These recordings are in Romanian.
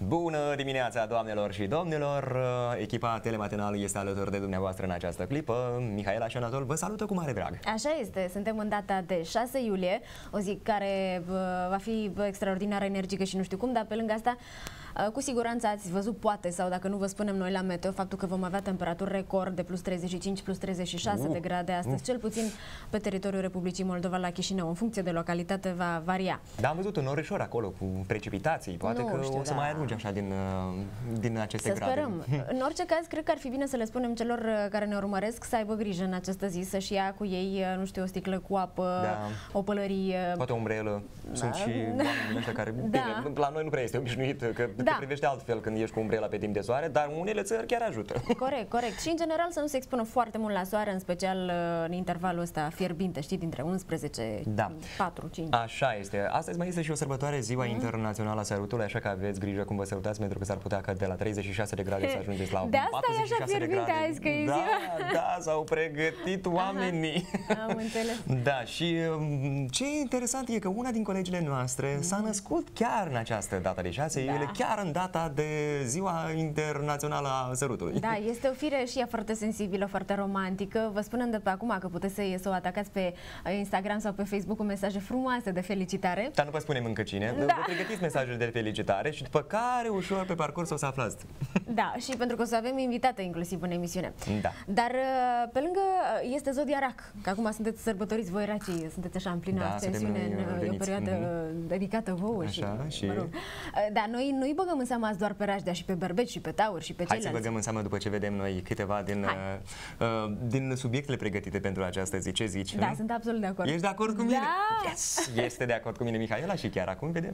Bună dimineața, doamnelor și domnilor! Echipa Telematinal este alături de dumneavoastră în această clipă. Mihaela și Anatol vă salută cu mare drag. Așa este, suntem în data de 6 iulie, o zi care va fi extraordinar energică și nu știu cum, dar pe lângă asta cu siguranță ați văzut, poate, sau dacă nu vă spunem noi la meteo, faptul că vom avea temperaturi record de plus 35, plus 36 de grade astăzi, cel puțin pe teritoriul Republicii Moldova la Chișinău. În funcție de localitate va varia. Da, am văzut un orișor acolo cu precipitații, poate că o să mai ajunge așa din aceste grade. Să sperăm. În orice caz, cred că ar fi bine să le spunem celor care ne urmăresc să aibă grijă în această zi, să-și ia cu ei, nu știu, o sticlă cu apă, o pălărie. Poate o umbrelă. Sunt și oameni ăștia care, bine, la noi nu prea este obișnuit, că te privește altfel când ești cu umbrela pe timp de soare, dar unele țări chiar ajută. Corect, corect. Și în general să nu se expună foarte mult la soare, în special în intervalul ăsta fierbinte, știi, dintre 11, 4, 5. Așa este. Astăzi mai este și o sărbătoare, Ziua Internațională a Sărutului, așa că aveți grijă cum vă sărutați, pentru că s-ar putea ca de la 36 de grade să ajungeți la 46 de grade. Azi, că e ziua. Da, s-au pregătit oamenii. Am înțeles. Da, și ce e interesant e că una din colegile noastre s-a născut chiar în această dată de 6 iulie, chiar în data de Ziua Internațională a Sărutului. Da, este o fire și ea foarte sensibilă, foarte romantică. Vă spunem de pe acum că puteți să o atacați pe Instagram sau pe Facebook cu mesaje frumoase de felicitare. Dar nu vă spunem încă cine. Vă pregătiți mesajele de felicitare și după care ușor pe parcurs o să aflați. Da, și pentru că o să avem invitată inclusiv în emisiune. Da. Dar pe lângă este Zodia Rac, că acum sunteți sărbătoriți voi racii, sunteți așa în plină ascensiune, în o perioadă dedicată vouă. Așa, și... Mă rog. Dar noi nu-i băgăm în seama azi doar pe Rașdea și pe Berbeci și pe Taur și pe ceilalți. Hai să băgăm în seamă după ce vedem noi câteva din subiectele pregătite pentru această zi. Ce zici? Da, sunt absolut de acord. Ești de acord cu mine? Da! Yes! Este de acord cu mine Mihaela și chiar acum vedem.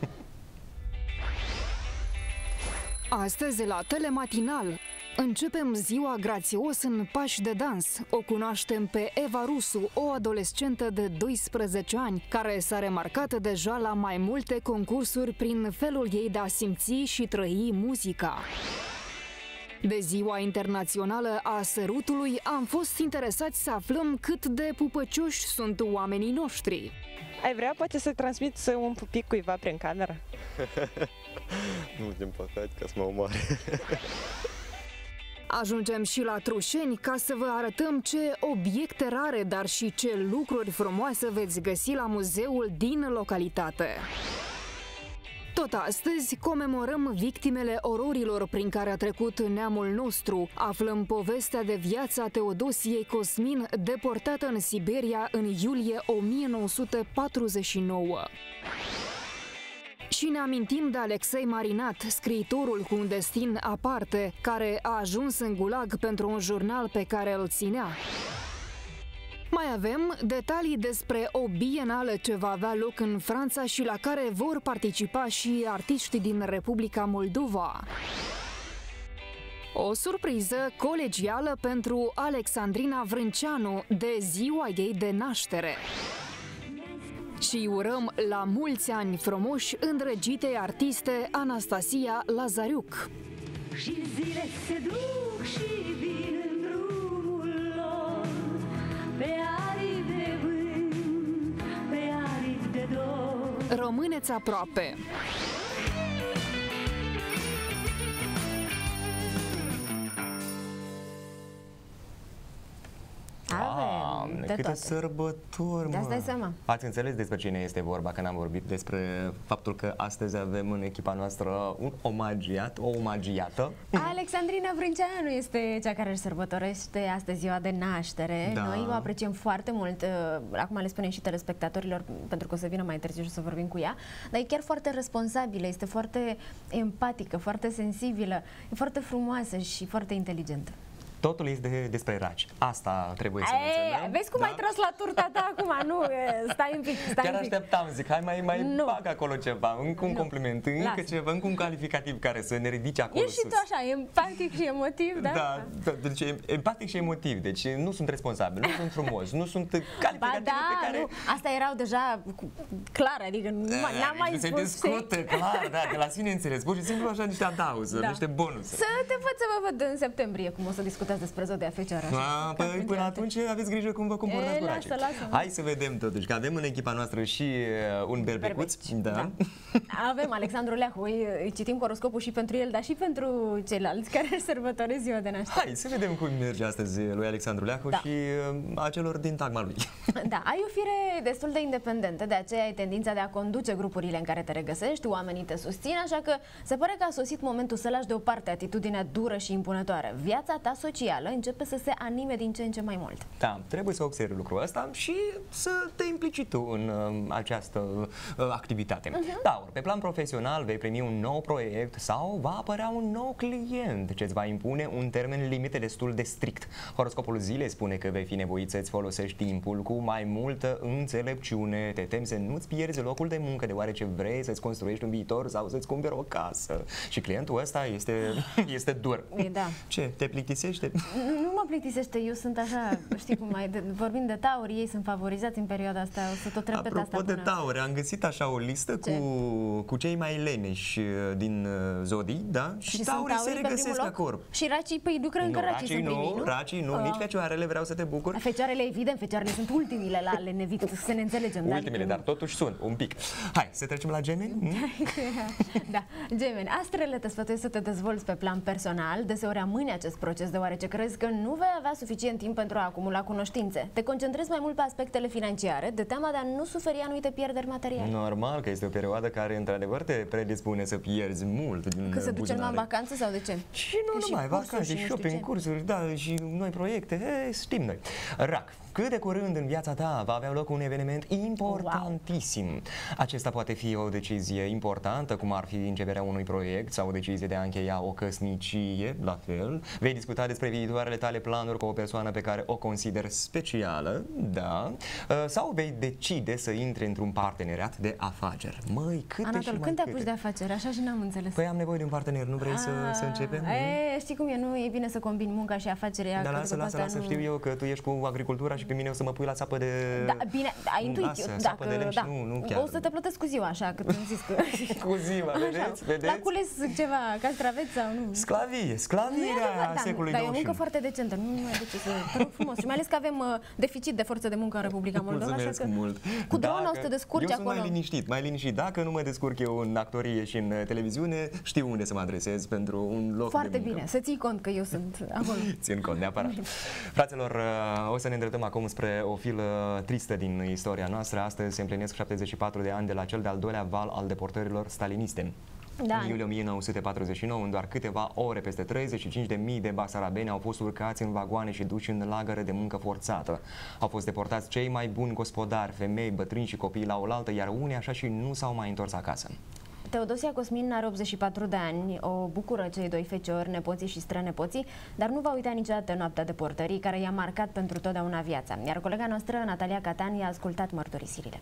Astăzi la Telematinal începem ziua grațios în pași de dans. O cunoaștem pe Eva Rusu, o adolescentă de 12 ani, care s-a remarcat deja la mai multe concursuri prin felul ei de a simți și trăi muzica. De Ziua Internațională a Sărutului am fost interesați să aflăm cât de pupăcioși sunt oamenii noștri. Ai vrea poate să transmiți un pupic cuiva prin cameră? Nu, din păcate, ca să mă omoare. Ajungem și la Trușeni ca să vă arătăm ce obiecte rare, dar și ce lucruri frumoase veți găsi la muzeul din localitate. Tot astăzi comemorăm victimele ororilor prin care a trecut neamul nostru. Aflăm povestea de viața Teodosiei Cosmin, deportată în Siberia în iulie 1949. Și ne amintim de Alexei Marinat, scriitorul cu un destin aparte, care a ajuns în gulag pentru un jurnal pe care îl ținea. Mai avem detalii despre o bienală ce va avea loc în Franța și la care vor participa și artiști din Republica Moldova. O surpriză colegială pentru Alexandrina Vrânceanu de ziua ei de naștere. Și urăm la mulți ani frumoși îndrăgitei artiste Anastasia Lazariuc. Și zile se duc și vin în drumul lor, pe aripi de vânt, pe aripi de dor. Rămâneți aproape! Câte sărbători, mă! Dai seama. Ați înțeles despre cine este vorba când am vorbit despre faptul că astăzi avem în echipa noastră un omagiat, o omagiată. Alexandrina Vrânceanu este cea care își sărbătorește astăzi ziua de naștere. Noi o apreciem foarte mult. Acum le spunem și telespectatorilor, pentru că o să vină mai târziu și o să vorbim cu ea. Dar e chiar foarte responsabilă, este foarte empatică, foarte sensibilă, e foarte frumoasă și foarte inteligentă. Totul este despre raci. Asta trebuie să menționăm. Vezi cum ai tras la turta ta acum? Nu, stai un pic, Chiar așteptam, zic, hai mai bag acolo ceva, încă un compliment, încă ceva, încă un calificativ care să ne ridice acolo sus. Ești și tu așa, empatic și emotiv, da? Da, deci empatic și emotiv, deci nu sunt responsabil, nu sunt frumos, nu sunt calificative pe care... Nu. Asta erau deja clar, adică n-am mai spus... Se discută, clar, da, de la sine înțeles, pur și simplu așa niște adauzuri, niște bonusuri. Să vă văd în septembrie cum o să discutați povesteați despre zodia Fecioară. Păi până atunci aveți grijă cum vă comportați cu racii. Lasă. Hai să vedem totuși, că avem în echipa noastră și un berbecuț. Da. Avem Alexandru Leahu, îi citim horoscopul și pentru el, dar și pentru ceilalți care își sărbătoresc ziua de naștere. Hai să vedem cum merge astăzi lui Alexandru Leahu și acelor din tagma lui. Da, ai o fire destul de independentă, de aceea ai tendința de a conduce grupurile în care te regăsești, oamenii te susțin, așa că se pare că a sosit momentul să lași deoparte atitudinea dură și impunătoare. Viața ta socială începe să se anime din ce în ce mai mult. Da, trebuie să observi lucrul ăsta și să te implici tu în această activitate. Taur, pe plan profesional vei primi un nou proiect sau va apărea un nou client ce îți va impune un termen limite destul de strict. Horoscopul zilei spune că vei fi nevoit să-ți folosești timpul cu mai multă înțelepciune. Te temi să nu-ți pierzi locul de muncă deoarece vrei să-ți construiești un viitor sau să-ți cumperi o casă. Și clientul ăsta este dur. Da. Ce? Te plictisește? Nu mă plictisește, eu sunt așa, știi cum vorbim de tauri, ei sunt favorizați în perioada asta, o să tot repet asta. Apropo de tauri, am găsit așa o listă cu cei mai leneși din zodii, da? Și taurii se regăsesc acolo. Și racii, păi nu cred că racii sunt primii, nu? Racii nu, nici fecioarele, vreau să te bucur. Fecioarele, evident, fecioarele sunt ultimile la lenevit, să ne înțelegem. Ultimele, dar totuși sunt, un pic. Hai, să trecem la Gemeni? Da, Gemeni, astrele te sfătuiesc să te dezvolți pe plan personal, deseori amâni acest proces deoarece crezi că nu vei avea suficient timp pentru a acumula cunoștințe. Te concentrezi mai mult pe aspectele financiare, de teama de a nu suferi anumite pierderi materiale. Normal că este o perioadă care într-adevăr te predispune să pierzi mult din Că se duce numai în vacanță sau de ce? Și nu numai, vacanțe, shopping, cursuri, da, și noi proiecte, știm noi. Rac, cât de curând în viața ta va avea loc un eveniment importantisim. Wow. Acesta poate fi o decizie importantă, cum ar fi începerea unui proiect sau o decizie de a încheia o căsnicie, la fel. Vei discuta despre viitoarele tale planuri cu o persoană pe care o consideri specială, da, sau vei decide să intri într-un parteneriat de afaceri. Măi, câte Anatol, și mai când te apuci de afaceri? Așa și n-am înțeles. Păi am nevoie de un partener, nu vrei să începem? Știi cum e, nu e bine să combini munca și afacerea. Dar lasă, știu eu că tu ești cu agricultura și pe mine o să mă pui la țapă de... Da, bine, ai intuit eu, dacă, nu chiar. O să te plătesc cu ziua, așa, că ți-am zis că... Cu ziua, vedeți? La cules ceva, castraveți sau nu? Sclavirea secolului 21. Dar e o muncă foarte decentă, nu mai de ce să... Te rog frumos, și mai ales că avem deficit de forță de muncă în Republica Moldova, așa că... mult. Cu dronul o să te descurci acolo. Eu sunt mai liniștit. Dacă nu mă descurc eu în actorie și în televiziune, știu unde să mă adresez pentru un loc foarte de muncă. bine, să ții cont că eu sunt acolo. Țin cont, neapărat. Fraților, o să ne îndreptăm acum spre o filă tristă din istoria noastră. Astăzi se împlinesc 74 de ani de la cel de-al doilea val al deportărilor staliniste. Da. În iulie 1949, în doar câteva ore, peste 35.000 de basarabeni au fost urcați în vagoane și duși în lagăre de muncă forțată. Au fost deportați cei mai buni gospodari, femei, bătrâni și copii la oaltă, iar unii așa și nu s-au mai întors acasă. Teodosia Cosmin are 84 de ani, o bucură cei doi feciori, nepoții și strănepoții, dar nu va uita niciodată noaptea deportării, care i-a marcat pentru totdeauna viața. Iar colega noastră, Natalia Catan, i-a ascultat mărturisirile.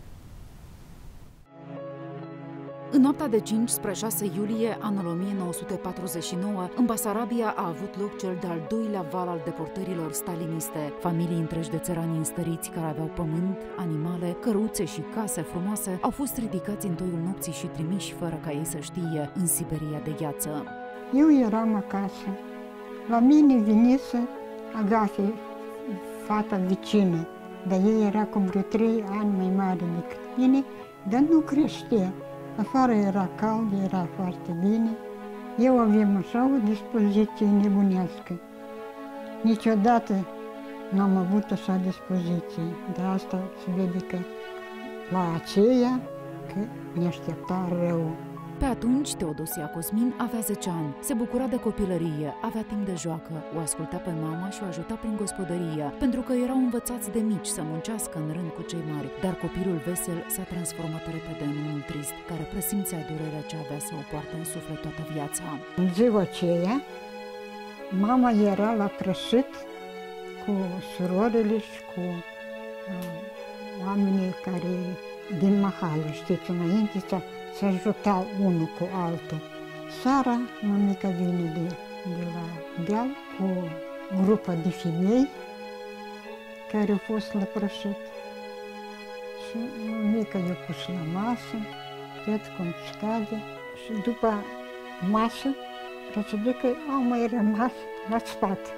În noaptea de 5 spre 6 iulie anul 1949, în Basarabia a avut loc cel de-al doilea val al deportărilor staliniste. Familii întregi de țărani înstăriți care aveau pământ, animale, căruțe și case frumoase au fost ridicați în toiul nopții și trimiși fără ca ei să știe în Siberia de gheață. Eu eram acasă. La mine venise Agafe, fata vecină, dar ea era cu vreo 3 ani mai mare decât mine, dar nu creștea. Afară era cald, era foarte bine. Eu aveam așa o dispoziție nebunească. Niciodată n-am avut așa dispoziție. De asta se vede că la aceea că ne aștepta rău. Pe atunci, Teodosia Cosmin avea 10 ani, se bucura de copilărie, avea timp de joacă, o asculta pe mama și o ajuta prin gospodărie, pentru că erau învățați de mici să muncească în rând cu cei mari. Dar copilul vesel s-a transformat repede în unul trist, care presimțea durerea ce avea să o poarte în suflet toată viața. În ziua aceea, mama era la prășit cu surorile și cu oamenii care din mahală, știți, înainte se ajuta unul cu altul. Seara, mămica vine de la deal cu o grupă de femei care au fost la prășit. Și mămica i-a pus la masă, cred cum scade. Și după masă, răcede că au mai rămas la spate.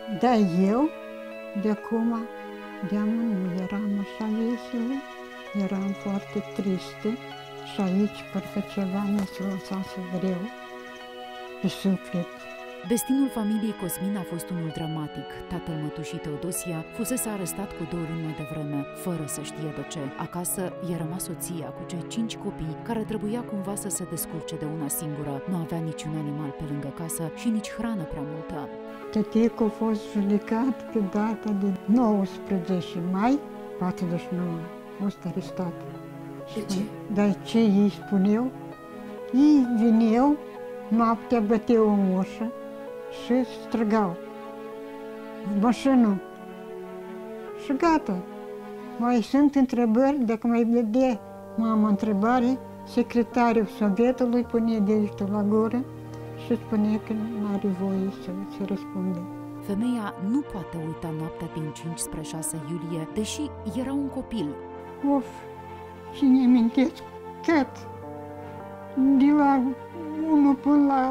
Dar eu, de acum, de nu eram așa veselă, eram foarte tristă și aici parcă ceva mi se lăsase greu pe suflet. Destinul familiei Cosmin a fost unul dramatic. Tatăl mătușii Teodosia fusese arestat cu 2 luni mai devreme, fără să știe de ce. Acasă i-a rămas soția cu cei 5 copii, care trebuia cumva să se descurce de una singură. Nu avea niciun animal pe lângă casă și nici hrană prea multă. Tăticul a fost judecat pe data de 19 mai 49. A fost arestat. De ce? Dar ce ei spuneau? Ei veneau, noaptea băteau în ușă și strigau în mașină. Și gata. Mai sunt întrebări, dacă mai vede mama întrebare, secretarul Sovietului pune degetul la gură și spune că nu are voie să răspunde. Femeia nu poate uita noaptea din 5 spre 6 iulie, deși era un copil. Of, cine amintesc tot, de la 1 până la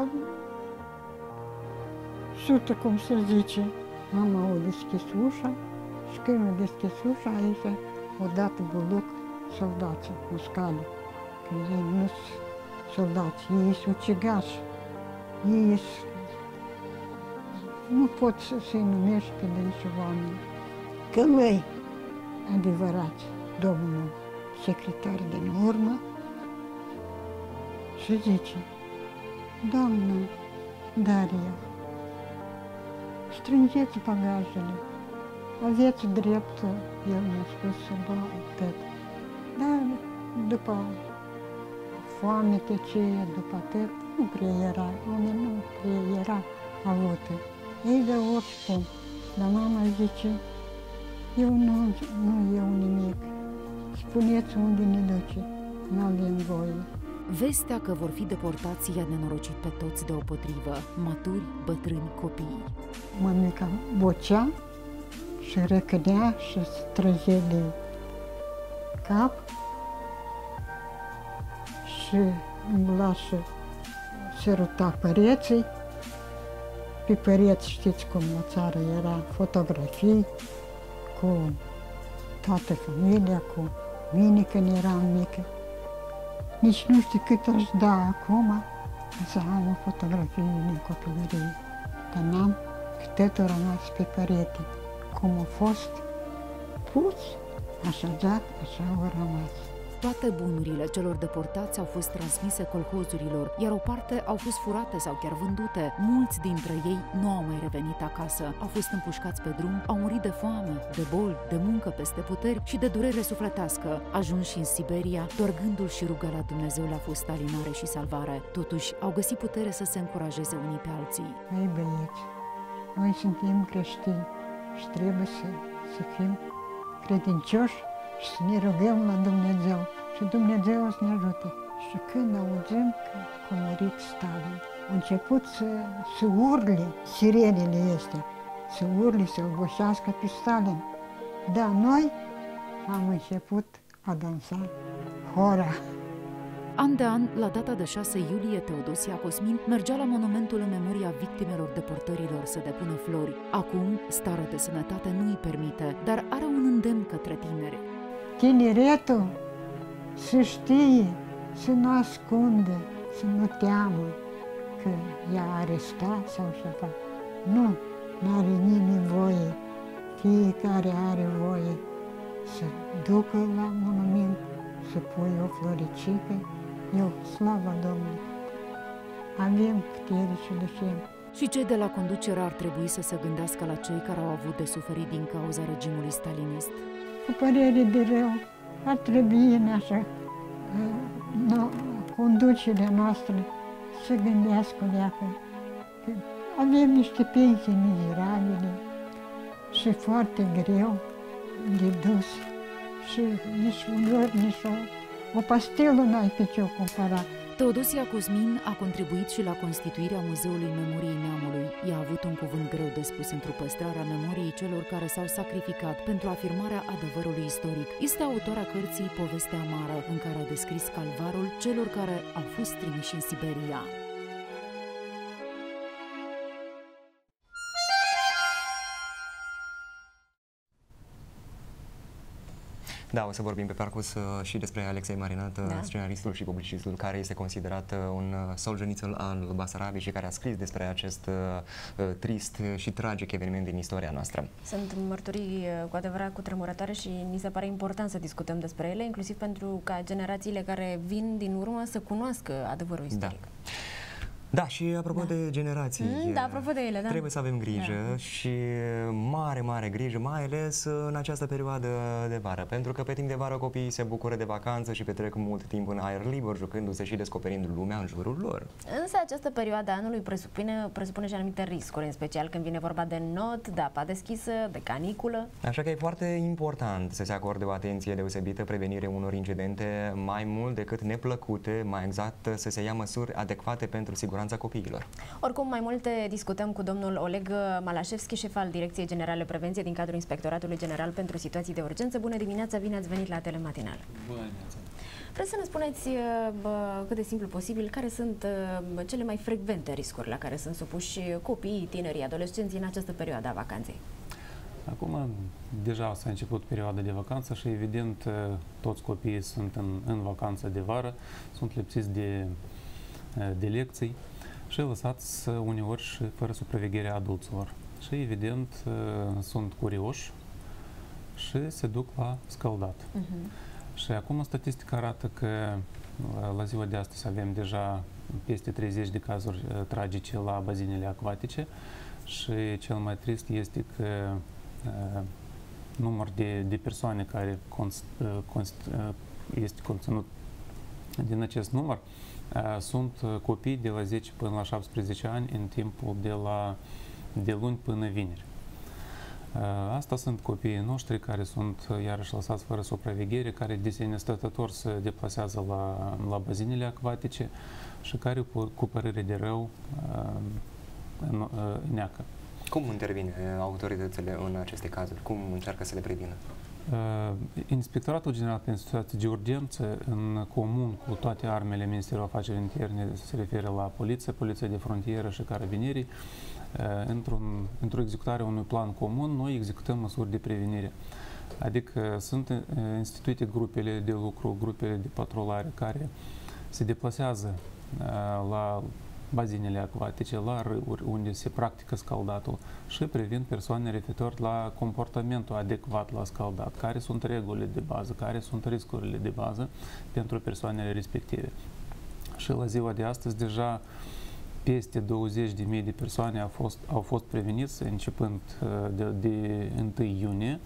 100, cum se zice. Mama a deschis ușa și când a deschis ușa, aici o dat buluc soldații, muscali. Că ei nu sunt soldați, ei sunt ucigași. Ei nu pot să-i numești pe nici oameni. Călăi adevărați, domnul secretar din urmă, și zice: Doamnă Daria, strângeți bagajele, aveți dreptul, el mi-a spus să dau atât. Dar după foamete aceea, după atât, nu prea era, lumea nu prea era avută. Ei de oricum, dar mama zice: eu nu iau nimic, spuneți unde ne duce, nu avem voie. Vestea că vor fi deportați i-a nenorocit pe toți deopotrivă, maturi, bătrâni, copii. Mămica bocea și răcădea și străgea de cap și îmbla și săruta pereții. Pe pereți, știți cum la țară era, fotografii cu toată familia, cu mine când eram mică. Nici nu știu cât aș da acum să am o fotografie din copilărie. Dar n-am, că totul a rămas pe perete. Cum a fost pus, așezat, așa au rămas. Toate bunurile celor deportați au fost transmise colhozurilor, iar o parte au fost furate sau chiar vândute. Mulți dintre ei nu au mai revenit acasă, au fost împușcați pe drum, au murit de foame, de boli, de muncă peste puteri și de durere sufletească. Ajunși în Siberia, doar gândul și ruga la Dumnezeu le-a fost alinare și salvare. Totuși, au găsit putere să se încurajeze unii pe alții. Ei băieți, noi suntem creștini și trebuie să fim credincioși și să ne rugăm la Dumnezeu și Dumnezeu o să ne ajute. Și când auzim că a murit Stalin, a început să urle sirenele astea, să urle, să-l goșească pe Stalin. Da, noi am început a dansa hora. An de an, la data de 6 iulie, Teodosia Cosmin mergea la monumentul în memoria victimelor deportărilor să depună flori. Acum, starea de sănătate nu îi permite, dar are un îndemn către tineri. Tineretul să știe, să nu ascundă, să nu teamă că i-a arestat sau ceva. Nu, n-are nimeni voie. Fiecare are voie să ducă la monument, să pui o floricică. Eu, slava Domnului, avem putere și ducem. Și cei de la conducere ar trebui să se gândească la cei care au avut de suferit din cauza regimului stalinist. Cu părere de rău, ar trebui în așa conducerea noastră să gândească leacă. Avem niște pensii mizerabile și foarte greu de dus și nici uneori, nici o pastelă n-ai pe ce o cumpăra. Teodosia Cosmin a contribuit și la constituirea Muzeului Memoriei Neamului. Ea a avut un cuvânt greu de spus pentru păstrarea memoriei celor care s-au sacrificat pentru afirmarea adevărului istoric. Este autoarea cărții Povestea amară, în care a descris calvarul celor care au fost trimiși în Siberia. Da, o să vorbim pe parcurs și despre Alexei Marinat, scenaristul și publicistul care este considerat un Solzhenitsyn al Basarabiei și care a scris despre acest trist și tragic eveniment din istoria noastră. Sunt mărturii cu adevărat cutremurătoare și ni se pare important să discutăm despre ele, inclusiv pentru ca generațiile care vin din urmă să cunoască adevărul istoric. Da, și apropo de generații, apropo de ele, trebuie să avem grijă și mare grijă, mai ales în această perioadă de vară, pentru că pe timp de vară copiii se bucură de vacanță și petrec mult timp în aer liber, jucându-se și descoperind lumea în jurul lor. Însă această perioadă a anului presupune și anumite riscuri, în special când vine vorba de not, de apa deschisă, de caniculă. Așa că e foarte important să se acorde o atenție deosebită prevenirii unor incidente, mai mult decât neplăcute, mai exact să se ia măsuri adecvate pentru siguranța copiilor. Oricum, mai multe discutăm cu domnul Oleg Malașevski, șef al Direcției Generale Prevenție din cadrul Inspectoratului General pentru Situații de Urgență. Bună dimineața, bine ați venit la Telematinal. Bună dimineața. Vreți să ne spuneți cât de simplu posibil care sunt cele mai frecvente riscuri la care sunt supuși copiii, tinerii, adolescenții în această perioadă a vacanței? Acum, deja s-a început perioada de vacanță și, evident, toți copiii sunt în vacanță de vară, sunt lipsiți de lecții și lăsați uneori și fără supravegherea adulților. Și, evident, sunt curioși și se duc la scăldat. Și acum statistica arată că la ziua de astăzi avem deja peste 30 de cazuri tragice la bazinele acvatice și cel mai trist este că număr de persoane care este conținut din acest număr sunt copii de la 10 până la 17 ani în timpul de luni până vineri. Asta sunt copiii noștri care sunt iarăși lăsați fără supraveghere, care de sine stătător se deplasează la bazinele acvatice și care cu părere de rău neacă. Cum intervine autoritățile în aceste cazuri? Cum încearcă să le prevină? Inspectoratul General pentru Situații de Urgență, în comun cu toate armele Ministerului Afacerilor Interne, se referă la poliție, poliția de frontieră și carabinierii, într-o executare unui plan comun, noi executăm măsuri de prevenire. Adică sunt instituite grupele de lucru, grupele de patrulare care se deplasează la bazinele acvatice, la râuri unde se practică scaldatul și previn persoane referitor la comportamentul adecvat la scaldat, care sunt regulile de bază, care sunt riscurile de bază pentru persoanele respective. Și la ziua de astăzi deja peste 20.000 de persoane au fost preveniți începând de 1 iunie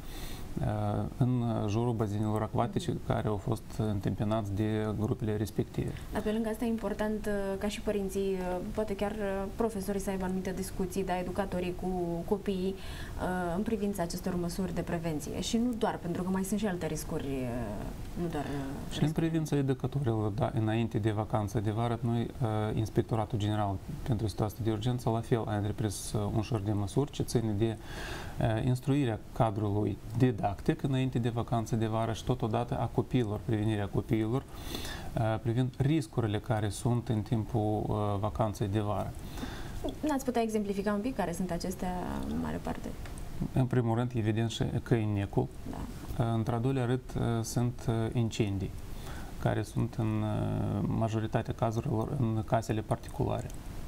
în jurul bazinelor acvatice care au fost întâmpinați de grupele respective. Dar pe lângă asta e important ca și părinții, poate chiar profesorii să aibă anumite discuții, dar educatorii cu copiii în privința acestor măsuri de prevenție. Și nu doar, pentru că mai sunt și alte riscuri, nu doar și în privința educatorilor, da, înainte de vacanță de vară, noi, Inspectoratul General pentru Situații de Urgență, la fel a întreprins un șor de măsuri ce ține de instruirea cadrului didactic înainte de vacanță de vară și totodată a copiilor, prevenirea copiilor privind riscurile care sunt în timpul vacanței de vară. N-ați putea exemplifica un pic care sunt acestea în mare parte? În primul rând, evident, și căinecul. Da. Într-al doilea rând, sunt incendii, care sunt în majoritatea cazurilor în casele particulare.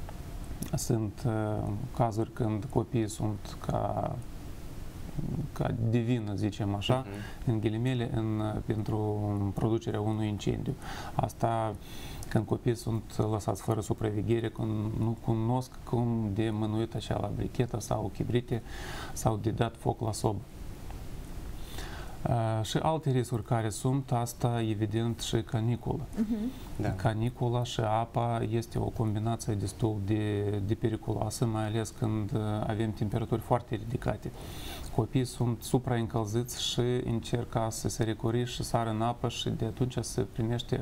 Sunt cazuri când copiii sunt ca de vină, zicem așa, în ghilimele, pentru producerea unui incendiu. Asta când copiii sunt lăsați fără supraveghere, când nu cunosc cum de mânuit așa la brichetă sau chibrite sau de dat foc la sobă. Și alte riscuri care sunt, asta evident și canicula. Da. Canicula și apa este o combinație destul de periculoasă, mai ales când avem temperaturi foarte ridicate. Copiii sunt supraîncălziți și încercă să se recuri și sară în apă și de atunci se primește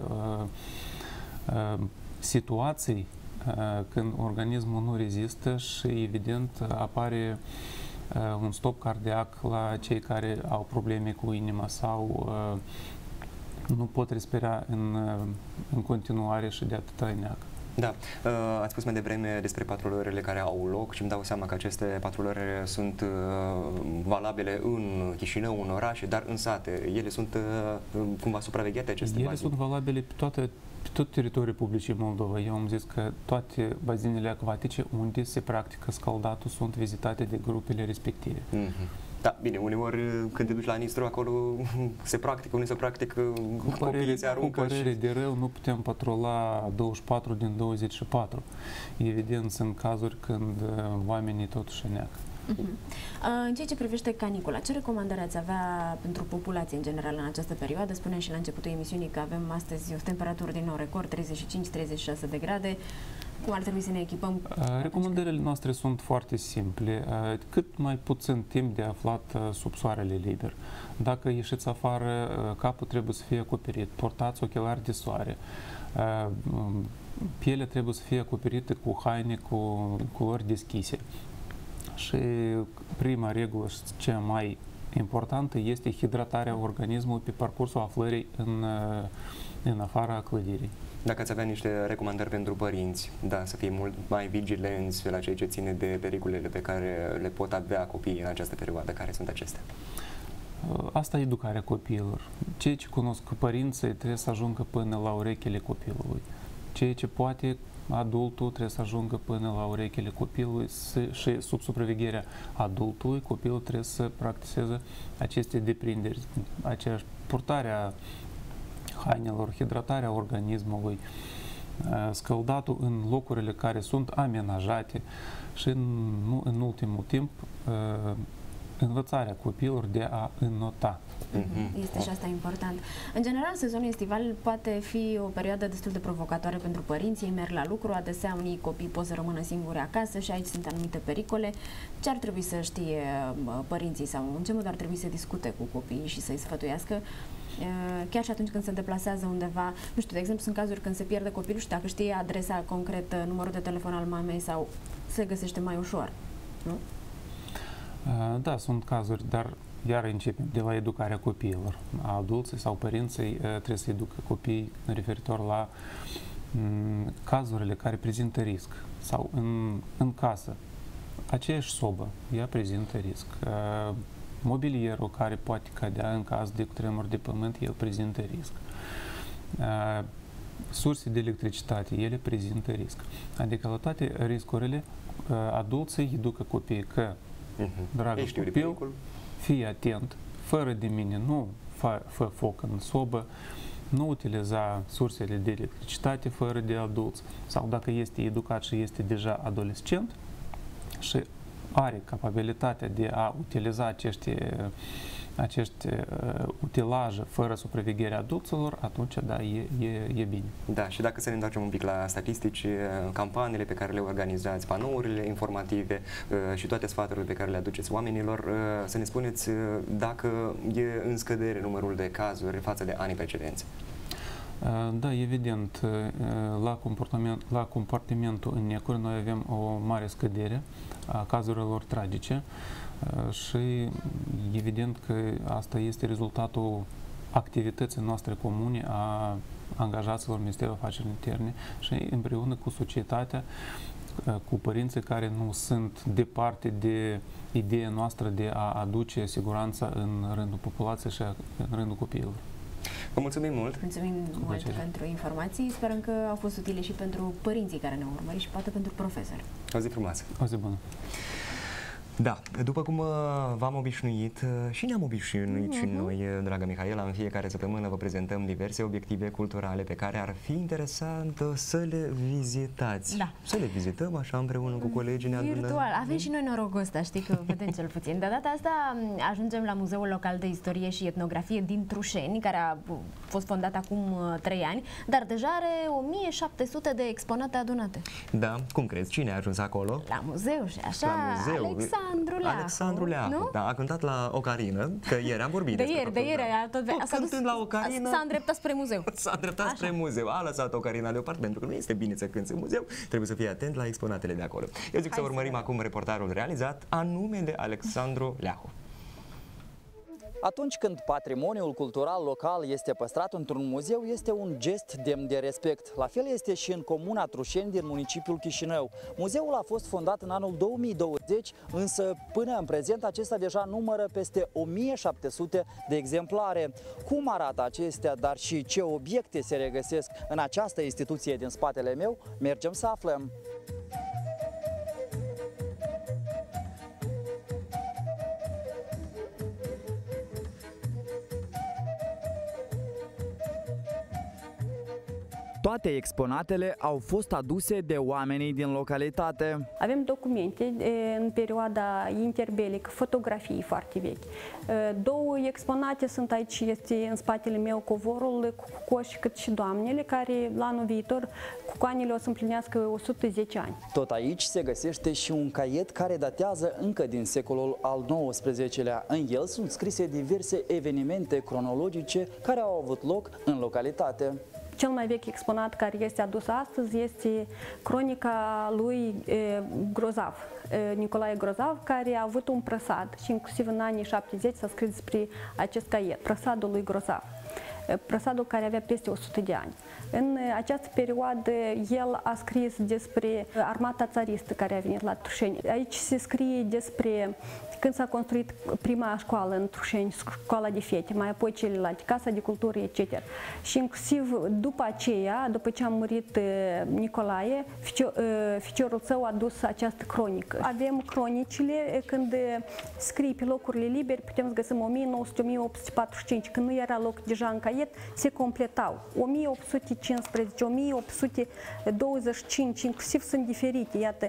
situații când organismul nu rezistă și evident apare un stop cardiac la cei care au probleme cu inima sau nu pot respira în continuare și de atâta neacă. Da, ați spus mai devreme despre patrulările care au loc și îmi dau seama că aceste patrulări sunt valabile în Chișinău, în orașe, dar în sate. Ele sunt cumva supravegheate aceste bazine? Ele sunt valabile pe tot teritoriul Republicii Moldova. Eu am zis că toate bazinele acvatice unde se practică scaldatul sunt vizitate de grupele respective. Da, bine, uneori când te duci la Nistru, acolo se practică, unde se practică, copiii se aruncă. Cu părere de rău, nu putem patrola 24 din 24. Evident, sunt cazuri când oamenii totuși neacă. În ceea ce privește canicula, ce recomandări ați avea pentru populație în general în această perioadă? Spuneam și la începutul emisiunii că avem astăzi o temperatură din nou record, 35-36 de grade. Cum ar trebui să ne echipăm? Recomandările noastre sunt foarte simple. Cât mai puțin timp de aflat sub soarele liber. Dacă ieșiți afară, capul trebuie să fie acoperit. Portați ochelari de soare. Pielea trebuie să fie acoperită cu haine cu culori deschise. Și prima regulă și cea mai importantă este hidratarea organismului pe parcursul aflării în afara clădirii. Dacă ați avea niște recomandări pentru părinți, da, să fie mult mai vigilenți la ceea ce ține de pericolele pe care le pot avea copiii în această perioadă, care sunt acestea? Asta e educarea copiilor. Ceea ce cunosc părinții trebuie să ajungă până la urechile copilului. Ceea ce poate adultul trebuie să ajungă până la urechile copilului și sub supravegherea adultului copilul trebuie să practiceze aceste deprinderi, aceeași purtarea hainelor, hidratarea organismului, scăldatul în locurile care sunt amenajate și în ultimul timp învățarea copiilor de a înnota. Este și asta important. În general, sezonul estival poate fi o perioadă destul de provocatoare pentru părinți. Ei merg la lucru, adesea unii copii pot să rămână singuri acasă și aici sunt anumite pericole. Ce ar trebui să știe părinții sau în ce mod ar trebui să discute cu copiii și să-i sfătuiască? Chiar și atunci când se deplasează undeva, nu știu, de exemplu, sunt cazuri când se pierde copilul și dacă știe adresa concretă, numărul de telefon al mamei sau se găsește mai ușor, nu? Da, sunt cazuri, dar iar începem de la educarea copiilor. Adulții sau părinții trebuie să educă copiii referitor la cazurile care prezintă risc. Sau în casă, aceeași sobă, ea prezintă risc. Mobilierul care poate cădea în caz de cutremur de pământ, el prezintă risc. Surse de electricitate, ele prezintă risc. Adică la toate riscurile, adulții educă copiii că, dragă copil, fii atent, fără de mine nu fă foc în sobă, nu utiliza sursele de electricitate fără de adulți, sau dacă este educat și este deja adolescent și are capabilitatea de a utiliza acești utilaje fără supravegherea adulților, atunci da, e bine. Da, și dacă să ne întoarcem un pic la statistici, campaniile pe care le organizați, panourile informative și toate sfaturile pe care le aduceți oamenilor, să ne spuneți dacă e în scădere numărul de cazuri față de anii precedenți. Da, evident, la compartimentul în necuri noi avem o mare scădere a cazurilor tragice și evident că asta este rezultatul activității noastre comune a angajaților Ministerului Afacerilor Interne și împreună cu societatea, cu părinții care nu sunt departe de ideea noastră de a aduce siguranța în rândul populației și în rândul copiilor. Vă mulțumim mult! Mulțumim mult pentru informații. Sperăm că au fost utile și pentru părinții care ne-au urmărit și poate pentru profesori. O zi frumoasă! O zi bună! Da, după cum v-am obișnuit și ne-am obișnuit și noi, dragă Mihaela, în fiecare săptămână vă prezentăm diverse obiective culturale pe care ar fi interesant să le vizitați. Da. Să le vizităm așa împreună cu colegii. Virtual. Avem și noi norocul ăsta, știi că vedem cel puțin. De data asta ajungem la Muzeul Local de Istorie și Etnografie din Trușeni, care a fost fondat acum 3 ani, dar deja are 1700 de exponate adunate. Da, cum crezi? Cine a ajuns acolo? La muzeu și așa, la muzeu. Alexandru Leacu, da, a cântat la Ocarină, că ieri am vorbit de ieri, tot cântând la Ocarină, s-a îndreptat spre muzeu. S-a îndreptat spre muzeu, a lăsat Ocarina deoparte, pentru că nu este bine să cânți în muzeu, trebuie să fii atent la exponatele de acolo. Eu zic să urmărim acum reportajul realizat, anume de Alexandru Leacu. Atunci când patrimoniul cultural local este păstrat într-un muzeu, este un gest demn de respect. La fel este și în comuna Trușeni din municipiul Chișinău. Muzeul a fost fondat în anul 2020, însă până în prezent acesta deja numără peste 1700 de exemplare. Cum arată acestea, dar și ce obiecte se regăsesc în această instituție din spatele meu, mergem să aflăm. Toate exponatele au fost aduse de oamenii din localitate. Avem documente în perioada interbelică, fotografii foarte vechi. Două exponate sunt aici, este în spatele meu covorul cu coși cât și doamnele, care la anul viitor cucoanele o să împlinească 110 ani. Tot aici se găsește și un caiet care datează încă din secolul al XIX-lea. În el sunt scrise diverse evenimente cronologice care au avut loc în localitate. Cel mai vechi exponat care este adus astăzi este cronica lui Grozav, Nicolae Grozav, care a avut un prăsad și inclusiv în anii 70 s-a scris despre acest caiet, prăsadul lui Grozav. Prăsadul care avea peste 100 de ani. În această perioadă, el a scris despre armata țaristă care a venit la Trușeni. Aici se scrie despre când s-a construit prima școală în Trușeni, școala de fete, mai apoi celelalte, Casa de Cultură, etc. Și inclusiv după aceea, după ce a murit Nicolae, ficiorul său a dus această cronică. Avem cronicile când scrii pe locurile libere, putem să găsim 1900-1845, când nu era loc deja în caiet, se completau. 1815, 1825, inclusiv sunt diferite, iată,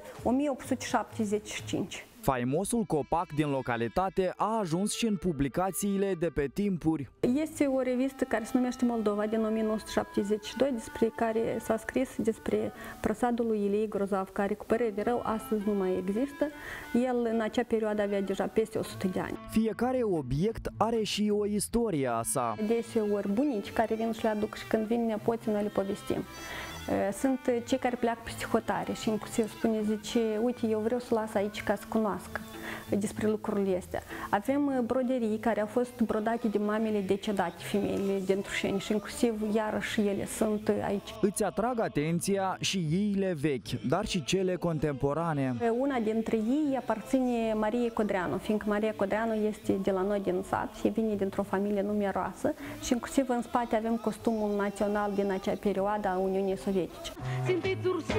1875. Faimosul copac din localitate a ajuns și în publicațiile de pe timpuri. Este o revistă care se numește Moldova din 1972, despre care s-a scris despre prăsadul lui Ilei Grozav, care cu părere de rău astăzi nu mai există. El în acea perioadă avea deja peste 100 de ani. Fiecare obiect are și o istorie a sa. Deseori bunici care vin și le aduc și când vin nepoții noi le povestim. Sunt cei care pleacă peste hotare și inclusiv zice, uite, eu vreau să las aici ca să cunoască despre lucrurile astea. Avem broderii care au fost brodate de mamele decedate, femeile din Trușeni și inclusiv iarăși ele sunt aici. Îți atrag atenția și iile vechi, dar și cele contemporane. Una dintre ei aparține Mariei Codreanu, fiindcă Maria Codreanu este de la noi din sat, ea vine dintr-o familie numeroasă și inclusiv în spate avem costumul național din acea perioadă a Uniunii Sovietice. Sunteți ursita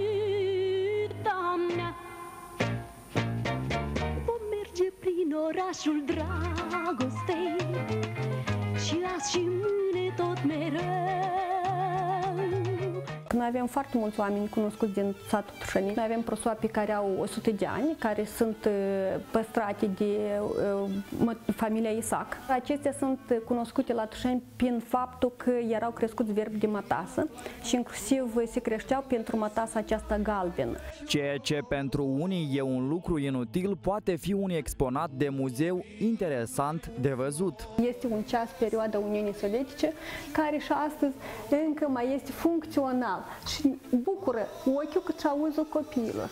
mea, vom merge prin orașul dragostei și azi și mâine tot mereu. Noi avem foarte mulți oameni cunoscuți din satul Trușeni. Noi avem prosoape care au 100 de ani, care sunt păstrate de familia Isac. Acestea sunt cunoscute la Trușeni prin faptul că erau crescuți verbi de mătasă și inclusiv se creșteau pentru mătasa aceasta galbenă. Ceea ce pentru unii e un lucru inutil, poate fi un exponat de muzeu interesant de văzut. Este un ceas perioada Uniunii Sovietice, care și astăzi încă mai este funcțional și bucură ochiul cât și auzul copiilor.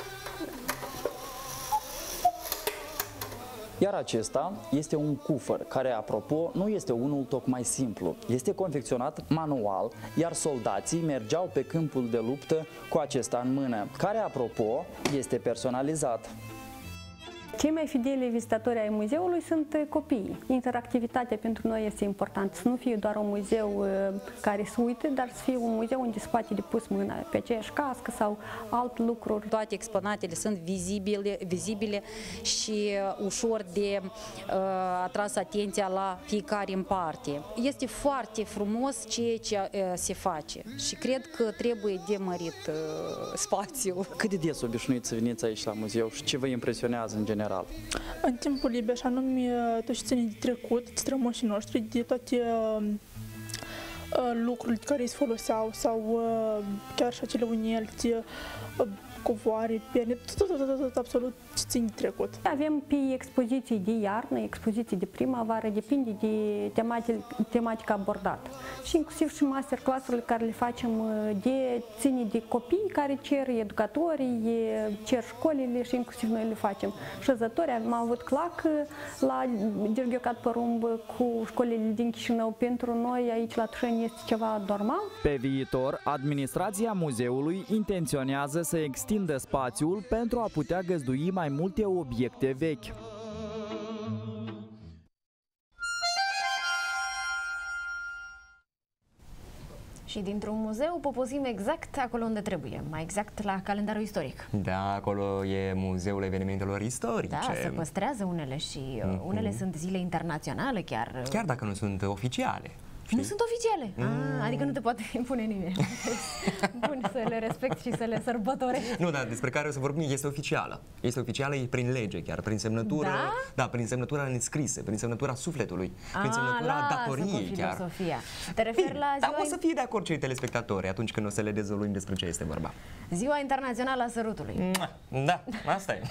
Iar acesta este un cufăr, care, apropo, nu este unul tocmai simplu. Este confecționat manual, iar soldații mergeau pe câmpul de luptă cu acesta în mână, care, apropo, este personalizat. Cei mai fideli vizitatori ai muzeului sunt copiii. Interactivitatea pentru noi este importantă, să nu fie doar un muzeu care se uită, dar să fie un muzeu unde se poate de pus mâna pe aceeași cască sau alte lucruri. Toate exponatele sunt vizibile și ușor de atras atenția la fiecare în parte. Este foarte frumos ceea ce se face și cred că trebuie de mărit spațiul. Cât de des obișnuiți să veniți aici la muzeu și ce vă impresionează în general? În timpul liber, și anume tot ce ține de trecut, de strămoșii noștri, de toate lucruri care îi foloseau sau chiar și acele unelte, covoare, pene, tot absolut ce țin de trecut. Avem pe expoziții de iarnă, expoziții de primăvară, depinde de tematica abordată. Și inclusiv și masterclass-urile care le facem ține de copii care cer educatorii, cer școlile și inclusiv noi le facem. Șezători, am avut clac la Gergiocat Porumb cu școlile din Chișinău. Pentru noi aici la Tușeni este ceva normal. Pe viitor, administrația muzeului intenționează să extindă spațiul pentru a putea găzdui mai multe obiecte vechi. Și dintr-un muzeu poposim exact acolo unde trebuie, mai exact la calendarul istoric. Da, acolo e Muzeul Evenimentelor Istorice. Da, se păstrează unele și unele sunt zile internaționale chiar. Chiar dacă nu sunt oficiale. Nu sunt oficiale, adică nu te poate impune nimeni. Bun, să le respect și să le sărbătorești. Nu, dar despre care o să vorbim este oficială. Este oficială, e prin lege chiar, prin semnătură, da, prin semnătura nescrisă, prin semnătura sufletului, prin semnătura datoriei chiar. Filosofia. Te referi la ziua... Dar o să fie de acord cei telespectatori atunci când o să le dezvăluim despre ce este vorba. Ziua Internațională a Sărutului. Da, asta e.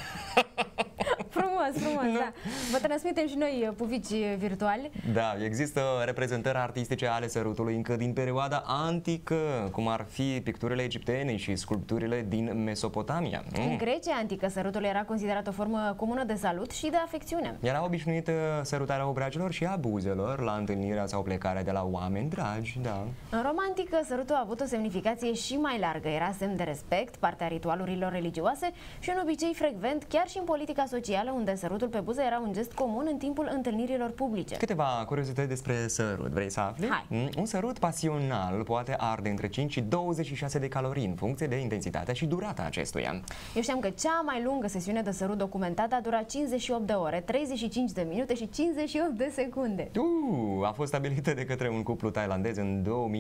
Frumos, da. Vă transmitem și noi pufici virtuali. Da, există reprezentări artistice ale sărutului încă din perioada antică, cum ar fi picturile egiptene și sculpturile din Mesopotamia. În Grecia antică, sărutul era considerat o formă comună de salut și de afecțiune. Era obișnuită sărutarea obrajilor și a buzelor la întâlnirea sau plecarea de la oameni dragi, da. În Roma antică, sărutul a avut o semnificație și mai largă. Era semn de respect, partea ritualurilor religioase și un obicei frecvent chiar și în politica socială, unde sărutul pe buze era un gest comun în timpul întâlnirilor publice. Câteva curiozități despre sărut. Vrei să afli? Hai. Un sărut pasional poate arde între 5 și 26 de calorii în funcție de intensitatea și durata acestuia. Eu știam că cea mai lungă sesiune de sărut documentată a durat 58 de ore, 35 de minute și 58 de secunde. A fost stabilită de către un cuplu thailandez în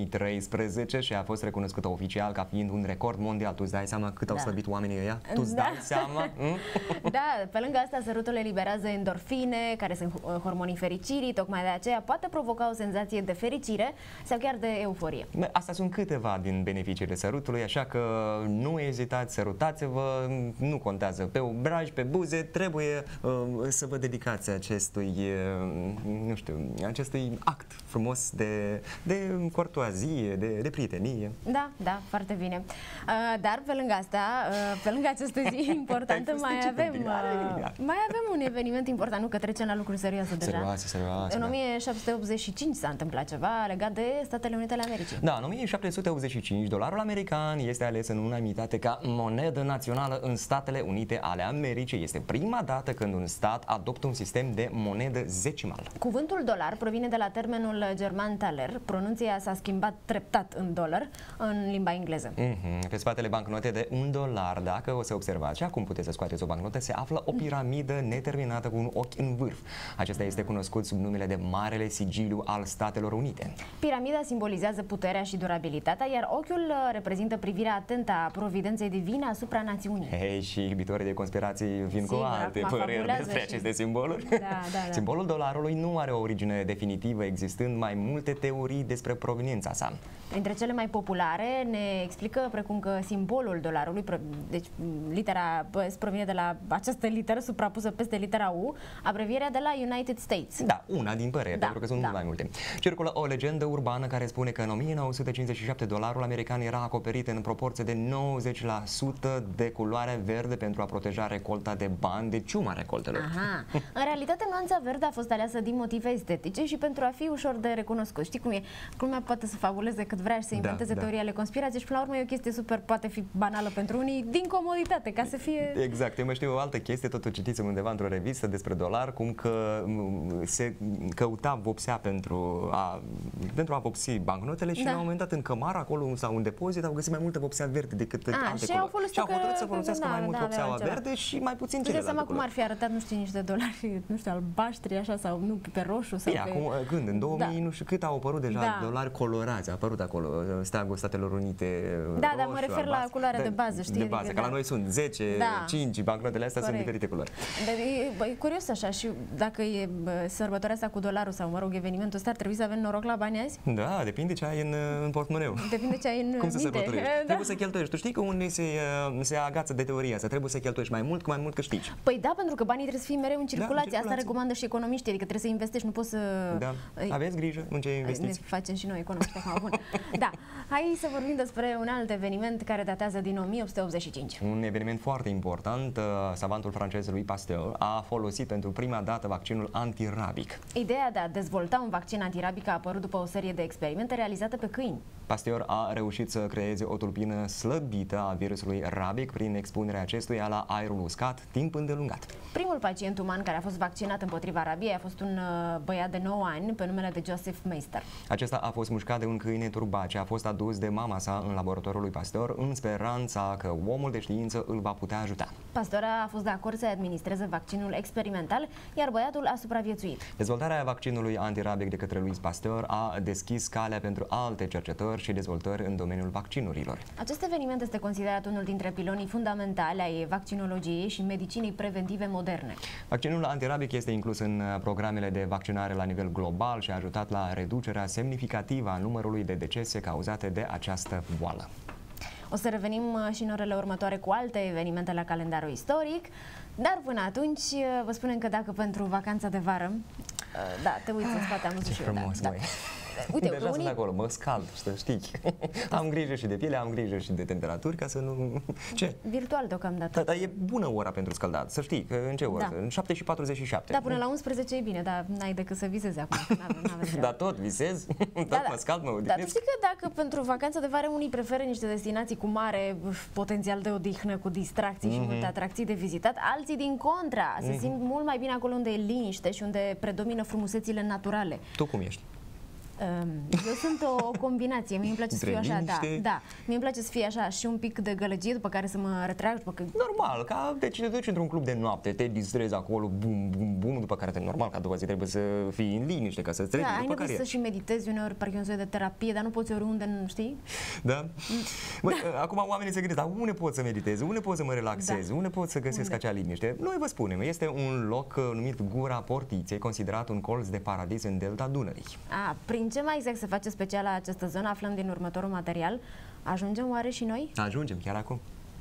2013 și a fost recunoscută oficial ca fiind un record mondial. Tu îți dai seama cât au slăbit oamenii ăia? Tu îți dai seama? Da, pe lângă asta sărutul eliberează endorfine, care sunt hormonii fericirii, tocmai de aceea poate provoca o senzație de fericire sau chiar de euforie. Astea sunt câteva din beneficiile sărutului, așa că nu ezitați, sărutați-vă, nu contează pe obraj, pe buze, trebuie să vă dedicați acestui, nu știu, acestui act frumos de cortoazie, de prietenie. Da, foarte bine. Dar pe lângă asta, pe lângă această zi importantă, mai avem un eveniment important, nu că trecem la lucruri serioase deja. Serioase. În 1785 s-a întâmplat ceva legat de Statele Unite ale Americii. Da, în 1785 dolarul american este ales în unanimitate ca monedă națională în Statele Unite ale Americii. Este prima dată când un stat adoptă un sistem de monedă zecimală. Cuvântul dolar provine de la termenul german taler. Pronunția s-a schimbat treptat în dolar în limba engleză. Pe spatele bancnote de $1, dacă o să observați, și acum puteți să scoateți o bancnotă, se află o piramidă neterminată cu un ochi în vârf. Acesta este cunoscut sub numele de Marele Sigiliu al Statelor Unite. Piramida simbolizează puterea și durabilitatea, iar ochiul reprezintă privirea atentă a providenței divine asupra națiunii. Hei, și iubitorii de conspirații vin cu alte păreri despre aceste simboluri. Da. Simbolul dolarului nu are o origine definitivă, existând mai multe teorii despre proveniența sa. Printre cele mai populare ne explică precum că simbolul dolarului, deci litera provine de la această literă suprapusă peste litera U, abrevierea de la United States. Da, una din păreri, pentru că sunt mult mai multe. Circulă o legendă urbană care spune că în 1957 dolarul american era acoperit în proporție de 90% de culoare verde pentru a proteja recolta de bani de ciuma recoltelor. În realitate, nuanța verde a fost aleasă din motive estetice și pentru a fi ușor de recunoscut. Știi cum e? Lumea poate să fabuleze cât vrea și să inventeze teorii ale conspirației și până la urmă e o chestie super, poate fi banală pentru unii, din comoditate, ca să fie... Exact. Eu mai știu o altă chestie, tot o citisem undeva într-o revistă despre dolar, cum că se căuta vopsea pentru a vopsi bancnotele și la un moment dat în cămară, acolo sau în depozit, au găsit mai multă vopsea verde decât alte culori. Și au hotărât să folosească mai mult vopseaua verde și mai puțin celelalte culori. Cum ar fi arătat, nu știu, niște dolari, nu știu, albaștri, așa, sau nu, pe roșu sau pe... Acum, când? În 2000, nu știu cât au apărut deja dolari colorați, a apărut acolo steagul Statelor Unite roșu, dar mă refer la culoarea de bază, știi? De bază, că la noi sunt 10, 5, bancnotele astea sunt diferite culori. E curios așa și dacă e sărbătoarea asta cu dolarul sau, mă rog, evenimentul ăsta, ar trebui să avem noroc la bani azi? Da, depinde ce ai în portmoneu. Depinde ce ai în Cum să minte. sărbătorești? Trebuie să cheltuiești. Tu știi că unde se agață de teoria asta, trebuie să cheltuiești mai mult, cu mai mult câștigi. Păi da, pentru că banii trebuie să fie mereu în circulație. Asta recomandă și economiștii, adică trebuie să investești, nu poți să... Da, aveți grijă în ce investiți. Ne facem și noi economiști acum. Bun. Da, hai să vorbim despre un alt eveniment care datează din 1885. Un eveniment foarte important, savantul francez Louis Pasteur a folosit pentru prima dată vaccinul antirabic. Ideea de a dezvolta un vaccin antirabic a apărut după o serie de experimente realizate pe câini. Pasteur a reușit să creeze o tulpină slăbită a virusului rabic prin expunerea acestuia la aerul uscat timp îndelungat. Primul pacient uman care a fost vaccinat împotriva rabiei a fost un băiat de 9 ani pe numele de Joseph Meister. Acesta a fost mușcat de un câine turbace, a fost adus de mama sa în laboratorul lui Pasteur în speranța că omul de știință îl va putea ajuta. Pasteur a fost de acord să administreze vaccinul experimental, iar băiatul a supraviețuit. Dezvoltarea vaccinului antirabic de către Louis Pasteur a deschis calea pentru alte cercetări și dezvoltări în domeniul vaccinurilor. Acest eveniment este considerat unul dintre pilonii fundamentali ai vaccinologiei și medicinii preventive moderne. Vaccinul antirabic este inclus în programele de vaccinare la nivel global și a ajutat la reducerea semnificativă a numărului de decese cauzate de această boală. O să revenim și în orele următoare cu alte evenimente la calendarul istoric, dar până atunci vă spunem că dacă pentru vacanța de vară, da, te uiți în spate, am văzut și eu, da. Uite, deja sunt acolo, mă scald, să știi. Am grijă și de piele, am grijă și de temperaturi ca să nu... Ce? Virtual deocamdată. Dar e bună ora pentru scaldat, să știi, că în ce oră? Da. În 7:47. Da, până la 11 e bine, dar n-ai decât să visezi acum. Dar tot visezi? Tot mă scald, mă odihnesc. Dar tu știi că dacă pentru vacanța de vară unii preferă niște destinații cu mare potențial de odihnă, cu distracții și multe atracții de vizitat, alții din contra se simt mult mai bine acolo unde e liniște și unde predomină frumusețile naturale. Tu cum ești? Eu sunt o combinație, mie îmi place să fiu așa, da. Mie îmi place să fie așa și un pic de gălăgie, după care să mă retrag, după că... Normal, ca deci te duci într-un club de noapte, te distrezi acolo, bum, bum, bum, după care normal, ca după zi trebuie să fii în liniște, ca să-ți treci după ai nevoie să și meditezi uneori, parcă e un soi de terapie, dar nu poți oriunde, știi? Da? Băi, acum oamenii se gândesc, dar unde pot să meditez, unde pot să mă relaxez, unde pot să găsesc acea liniște? Noi vă spunem, este un loc numit Gura Portiței, considerat un colț de paradis în delta Dunării. Prin ce mai exact se face special la această zonă, aflăm din următorul material. Ajungem oare și noi? Ajungem, chiar acum.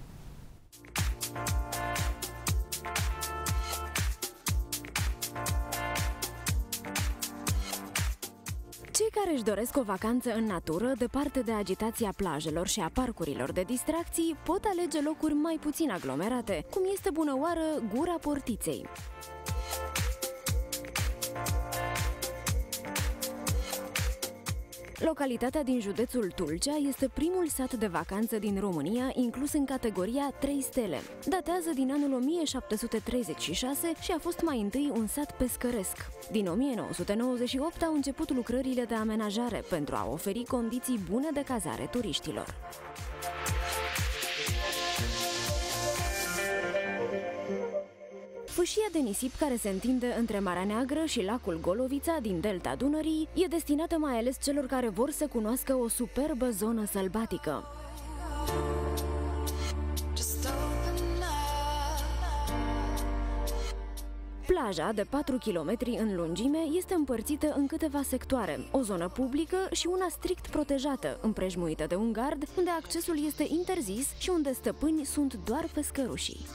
Cei care își doresc o vacanță în natură, departe de agitația plajelor și a parcurilor de distracții, pot alege locuri mai puțin aglomerate, cum este bună oară Gura Portiței. Localitatea din județul Tulcea este primul sat de vacanță din România inclus în categoria 3 stele. Datează din anul 1736 și a fost mai întâi un sat pescăresc. Din 1998 au început lucrările de amenajare pentru a oferi condiții bune de cazare turiștilor. Fâșia de nisip care se întinde între Marea Neagră și lacul Golovița din delta Dunării e destinată mai ales celor care vor să cunoască o superbă zonă sălbatică. Plaja, de 4 km în lungime, este împărțită în câteva sectoare, o zonă publică și una strict protejată, împrejmuită de un gard, unde accesul este interzis și unde stăpâni sunt doar pescărușii.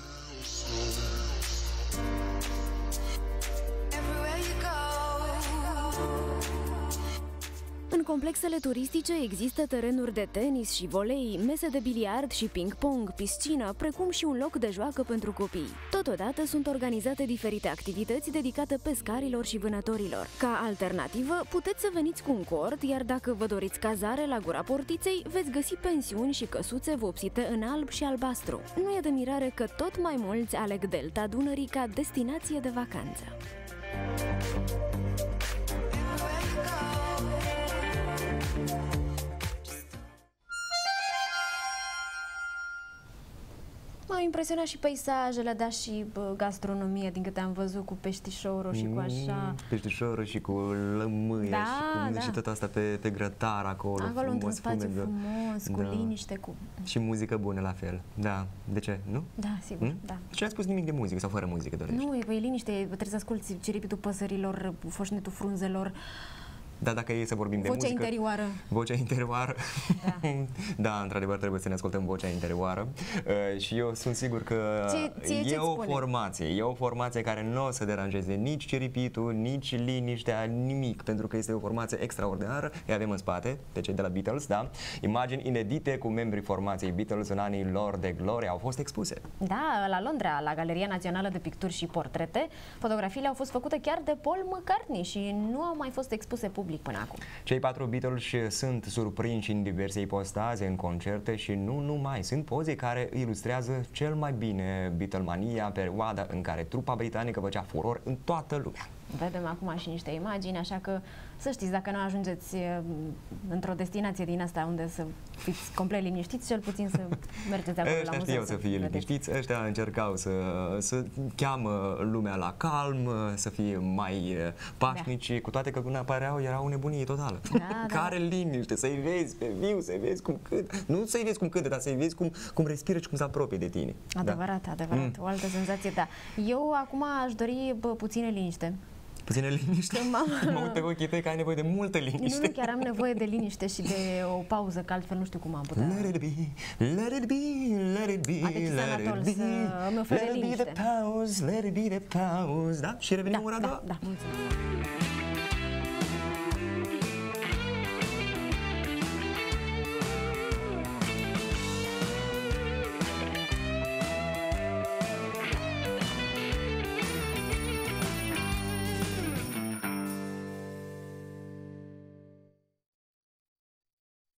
În complexele turistice există terenuri de tenis și volei, mese de biliard și ping-pong, piscină, precum și un loc de joacă pentru copii. Totodată sunt organizate diferite activități dedicate pescarilor și vânătorilor. Ca alternativă, puteți să veniți cu un cort, iar dacă vă doriți cazare la Gura Portiței, veți găsi pensiuni și căsuțe vopsite în alb și albastru. Nu e de mirare că tot mai mulți aleg delta Dunării ca destinație de vacanță. M-au impresionat și peisajele, dar și gastronomia, din câte am văzut, cu peștișorul și cu așa... Peștișorul și cu lămâie și tot asta pe grătar acolo. Acolo într-un spațiu frumos, cu liniște, cu... Și muzică bună la fel, da. De ce, nu? Da, sigur, da. Și n-ai spus nimic de muzică sau fără muzică dorești? Nu, e liniște, trebuie să asculti ciripitul păsărilor, foșnetul frunzelor. Da, dacă e să vorbim de muzică... interioară. Vocea interioară. Da. Da, într-adevăr trebuie să ne ascultăm vocea interioară. Și eu sunt sigur că e o formație care nu o să deranjeze nici ciripitul, nici liniștea, nimic, pentru că este o formație extraordinară. Îi avem în spate, pe cei de la Beatles, da? Imagini inedite cu membrii formației Beatles în anii lor de glorie au fost expuse. Da, la Londra, la Galeria Națională de Picturi și Portrete, fotografiile au fost făcute chiar de Paul McCartney și nu au mai fost expuse public până acum. Cei 4 Beatles sunt surprinși în diverse ipostaze, în concerte și nu numai. Sunt poze care ilustrează cel mai bine Beatlemania, perioada în care trupa britanică făcea furor în toată lumea. Vedem acum și niște imagini, așa că să știți, dacă nu ajungeți într-o destinație din asta unde să fiți complet liniștiți, cel puțin să mergeți acolo la muzeu. Știau să fie liniștiți, ăștia încercau să cheamă lumea la calm, să fie mai pașnici, cu toate că când apăreau erau o nebunie totală. Care liniște, să-i vezi pe viu, să-i vezi cum cântă, nu să-i vezi cum cântă, dar să-i vezi cum respiră și cum se apropie de tine. Adevărat, adevărat, o altă senzație, da. Eu acum aș dori puțină liniște. Puțină liniște? Mă uit pe ochii tăi că ai nevoie de multă liniște. Nu, chiar am nevoie de liniște și de o pauză, că altfel nu știu cum am putea. Let it be, let it be, let it be, let it be, let it be the pause, let it be the pause. Da? Și revenim ora a doua? Da, mulțumesc.